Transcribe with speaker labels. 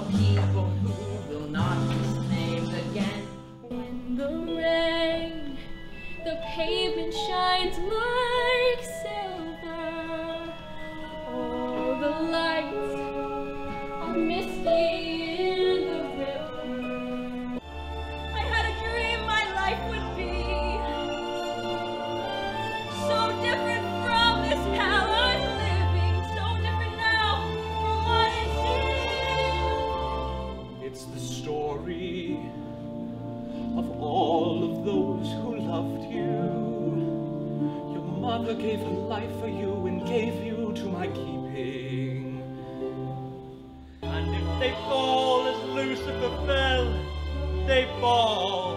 Speaker 1: people who will not be named again.
Speaker 2: When the rain, the pavement shines like silver. All the lights are misty in the river. I had a dream my life would be so different from this hell I'm living, so different now from what I see.
Speaker 3: It's the story of all of those who loved you. Your mother gave her life for you and gave you to my keeping. And if they fall as Lucifer fell, they fall